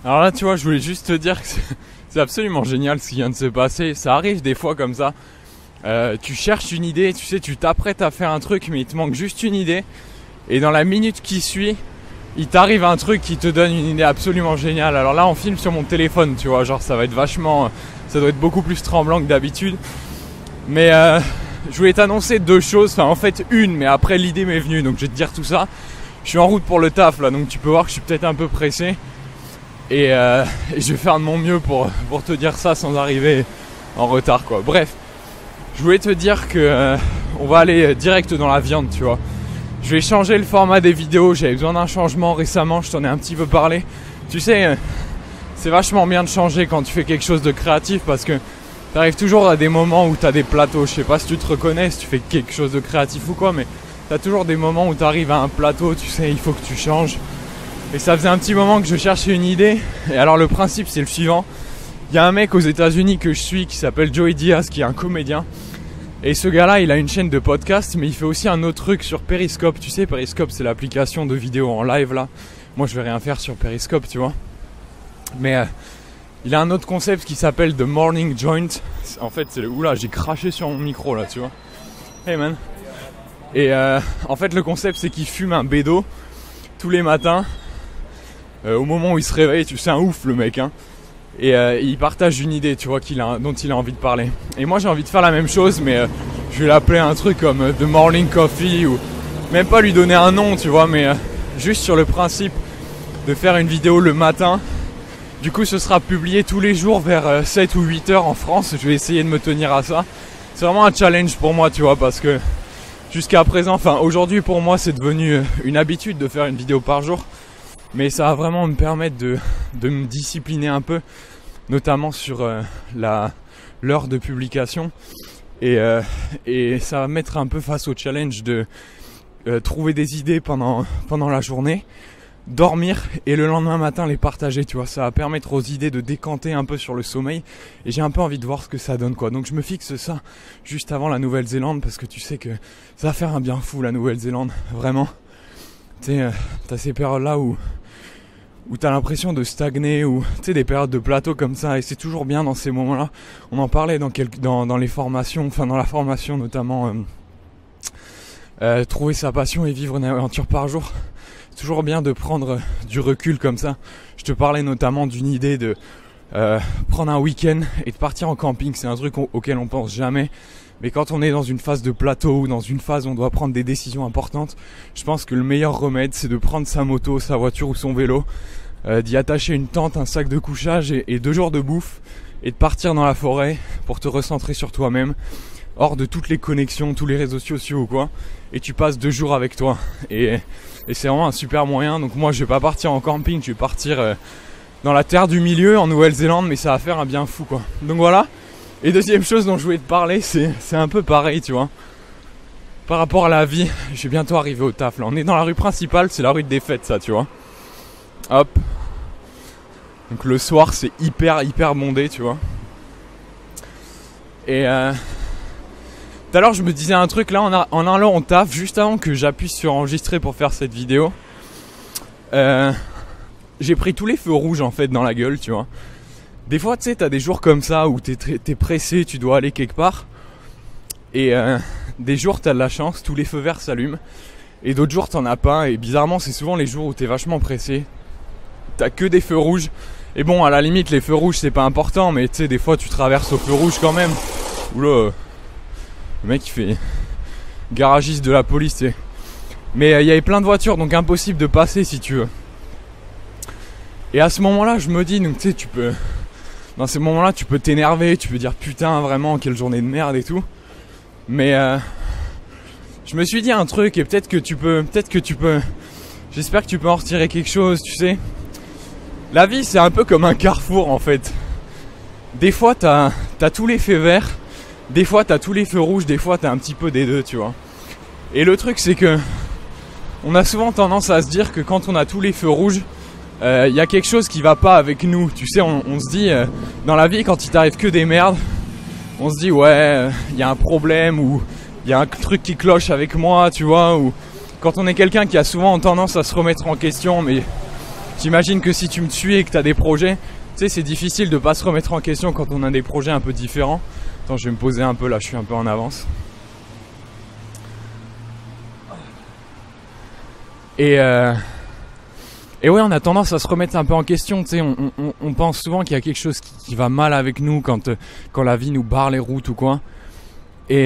Alors là, tu vois, je voulais juste te dire que c'est absolument génial ce qui vient de se passer. Ça arrive des fois comme ça. Tu cherches une idée, tu sais, tu t'apprêtes à faire un truc, mais il te manque juste une idée. Et dans la minute qui suit, il t'arrive un truc qui te donne une idée absolument géniale. Alors là, on filme sur mon téléphone, tu vois, genre ça va être vachement... Ça doit être beaucoup plus tremblant que d'habitude. Mais je voulais t'annoncer deux choses, enfin en fait une, mais après l'idée m'est venue, donc je vais te dire tout ça. Je suis en route pour le taf là, donc tu peux voir que je suis peut-être un peu pressé. Et je vais faire de mon mieux pour te dire ça sans arriver en retard quoi. Bref, je voulais te dire que on va aller direct dans la viande, tu vois. Je vais changer le format des vidéos, j'avais besoin d'un changement récemment, je t'en ai un petit peu parlé. Tu sais, c'est vachement bien de changer quand tu fais quelque chose de créatif parce que t'arrives toujours à des moments où t'as des plateaux. Je sais pas si tu te reconnais, si tu fais quelque chose de créatif ou quoi, mais t'as toujours des moments où t'arrives à un plateau, tu sais, il faut que tu changes. Et ça faisait un petit moment que je cherchais une idée. Et alors le principe c'est le suivant. Il y a un mec aux États-Unis que je suis qui s'appelle Joey Diaz, qui est un comédien. Et ce gars-là, il a une chaîne de podcast, mais il fait aussi un autre truc sur Periscope. Tu sais, Periscope, c'est l'application de vidéo en live là. Moi, je vais rien faire sur Periscope, tu vois. Mais il a un autre concept qui s'appelle The Morning Joint. En fait, c'est oula, j'ai craché sur mon micro là, tu vois. Hey man. Et en fait, le concept, c'est qu'il fume un bédo tous les matins. Au moment où il se réveille, tu sais, un ouf le mec, hein. Et il partage une idée, tu vois, dont il a envie de parler. Et moi j'ai envie de faire la même chose, mais je vais l'appeler un truc comme The Morning Coffee, ou même pas lui donner un nom, tu vois, mais juste sur le principe de faire une vidéo le matin. Du coup ce sera publié tous les jours vers 7 ou 8 heures en France. Je vais essayer de me tenir à ça. C'est vraiment un challenge pour moi, tu vois, parce que jusqu'à présent, enfin aujourd'hui pour moi c'est devenu une habitude de faire une vidéo par jour. Mais ça va vraiment me permettre de me discipliner un peu, notamment sur l'heure de publication. Et ça va me mettre un peu face au challenge de trouver des idées pendant la journée, dormir et le lendemain matin les partager, tu vois. Ça va permettre aux idées de décanter un peu sur le sommeil. Et j'ai un peu envie de voir ce que ça donne, quoi. Donc je me fixe ça juste avant la Nouvelle-Zélande, parce que tu sais que ça va faire un bien fou la Nouvelle-Zélande, vraiment. Tu sais, t'as ces périodes-là où t'as l'impression de stagner, ou tu sais, des périodes de plateau comme ça, et c'est toujours bien dans ces moments-là. On en parlait dans les formations, enfin dans la formation notamment, trouver sa passion et vivre une aventure par jour. C'est toujours bien de prendre du recul comme ça. Je te parlais notamment d'une idée de prendre un week-end et de partir en camping. C'est un truc auquel on pense jamais. Mais quand on est dans une phase de plateau ou dans une phase où on doit prendre des décisions importantes, je pense que le meilleur remède, c'est de prendre sa moto, sa voiture ou son vélo, d'y attacher une tente, un sac de couchage et 2 jours de bouffe, et de partir dans la forêt pour te recentrer sur toi-même, hors de toutes les connexions, tous les réseaux sociaux ou quoi, et tu passes 2 jours avec toi. Et c'est vraiment un super moyen. Donc moi je vais pas partir en camping, je vais partir dans la terre du milieu en Nouvelle-Zélande, mais ça va faire un bien fou, quoi. Donc voilà. Et deuxième chose dont je voulais te parler, c'est un peu pareil, tu vois. Par rapport à la vie, je vais bientôt arriver au taf là. On est dans la rue principale, c'est la rue de Fêtes, ça, tu vois. Hop. Donc le soir c'est hyper bondé, tu vois. Et tout à l'heure je me disais un truc là en allant au taf, juste avant que j'appuie sur enregistrer pour faire cette vidéo. J'ai pris tous les feux rouges en fait dans la gueule, tu vois. Des fois, tu sais, t'as des jours comme ça où t'es pressé, tu dois aller quelque part. Et des jours, t'as de la chance, tous les feux verts s'allument. Et d'autres jours, t'en as pas. Et bizarrement, c'est souvent les jours où t'es vachement pressé. T'as que des feux rouges. Et bon, à la limite, les feux rouges, c'est pas important. Mais tu sais, des fois, tu traverses au feu rouge quand même. Oula, le mec, il fait garagiste de la police, tu sais. Mais il y avait plein de voitures, donc impossible de passer si tu veux. Et à ce moment-là, je me dis, donc tu sais, dans ces moments-là, tu peux t'énerver, tu peux dire putain, vraiment, quelle journée de merde et tout. Mais je me suis dit un truc, et peut-être que tu peux, j'espère que tu peux en retirer quelque chose, tu sais. La vie, c'est un peu comme un carrefour en fait. Des fois, t'as tous les feux verts, des fois, t'as tous les feux rouges, des fois, t'as un petit peu des deux, tu vois. Et le truc, c'est que on a souvent tendance à se dire que quand on a tous les feux rouges, y a quelque chose qui va pas avec nous. Tu sais, on se dit dans la vie, quand il t'arrive que des merdes, on se dit ouais, y a un problème, ou y a un truc qui cloche avec moi, tu vois. Ou quand on est quelqu'un qui a souvent tendance à se remettre en question, mais j'imagine que si tu me suis et que tu as des projets, tu sais, c'est difficile de pas se remettre en question quand on a des projets un peu différents. Attends, je vais me poser un peu là, je suis un peu en avance. Et ouais, on a tendance à se remettre un peu en question, tu sais, on pense souvent qu'il y a quelque chose qui va mal avec nous quand la vie nous barre les routes ou quoi. Et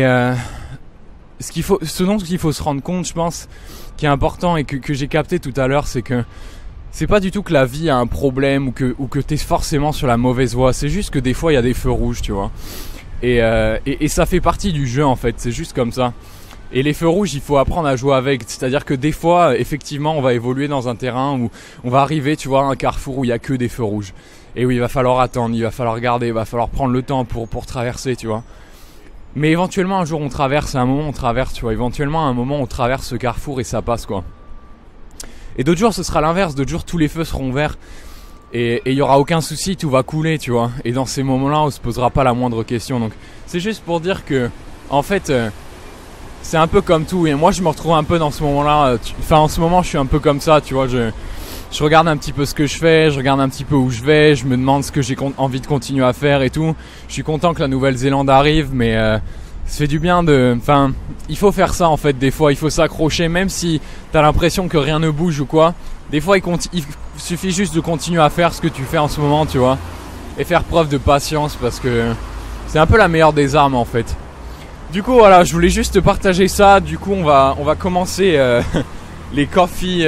ce dont il faut se rendre compte, je pense, qui est important et que j'ai capté tout à l'heure, c'est que c'est pas du tout que la vie a un problème ou que t'es forcément sur la mauvaise voie. C'est juste que des fois il y a des feux rouges, tu vois. Et ça fait partie du jeu en fait. C'est juste comme ça. Et les feux rouges, il faut apprendre à jouer avec. C'est-à-dire que des fois, effectivement, on va évoluer dans un terrain où on va arriver, tu vois, à un carrefour où il y a que des feux rouges. Et où il va falloir attendre, il va falloir regarder, il va falloir prendre le temps pour traverser, tu vois. Mais éventuellement, un jour, on traverse, à un moment, on traverse, tu vois. Éventuellement, à un moment, on traverse ce carrefour et ça passe, quoi. Et d'autres jours, ce sera l'inverse. D'autres jours, tous les feux seront verts. Et il y aura aucun souci, tout va couler, tu vois. Et dans ces moments-là, on se posera pas la moindre question. Donc, c'est juste pour dire que, en fait, c'est un peu comme tout. Et moi, je me retrouve un peu dans ce moment-là. Enfin, en ce moment, je suis un peu comme ça, tu vois. Je regarde un petit peu ce que je fais, je regarde un petit peu où je vais, je me demande ce que j'ai envie de continuer à faire et tout. Je suis content que la Nouvelle-Zélande arrive, mais ça fait du bien Enfin, il faut faire ça en fait des fois, il faut s'accrocher même si t'as l'impression que rien ne bouge ou quoi. Des fois, il suffit juste de continuer à faire ce que tu fais en ce moment, tu vois. Et faire preuve de patience parce que c'est un peu la meilleure des armes en fait. Du coup, voilà, je voulais juste te partager ça. Du coup, on va commencer les coffee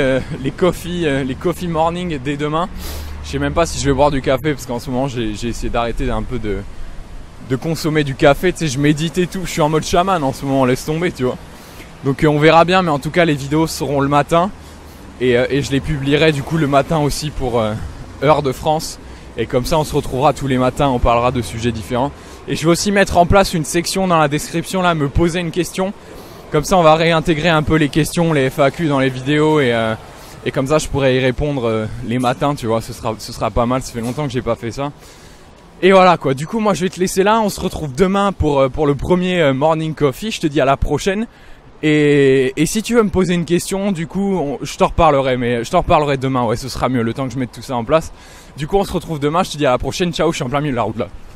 morning dès demain. Je sais même pas si je vais boire du café parce qu'en ce moment j'ai essayé d'arrêter un peu de consommer du café. Tu sais, je médite et tout. Je suis en mode chaman en ce moment, laisse tomber, tu vois. Donc on verra bien, mais en tout cas les vidéos seront le matin et je les publierai du coup le matin aussi pour heure de France. Et comme ça on se retrouvera tous les matins, on parlera de sujets différents. Et je vais aussi mettre en place une section dans la description là, me poser une question. Comme ça on va réintégrer un peu les questions, les FAQ dans les vidéos et comme ça je pourrai y répondre les matins, tu vois, ce sera pas mal, ça fait longtemps que j'ai pas fait ça. Et voilà quoi, du coup moi je vais te laisser là, on se retrouve demain pour le premier morning coffee, je te dis à la prochaine. Et si tu veux me poser une question, du coup je t'en reparlerai, mais je t'en reparlerai demain, ouais ce sera mieux, le temps que je mette tout ça en place. Du coup on se retrouve demain, je te dis à la prochaine, ciao, je suis en plein milieu de la route là.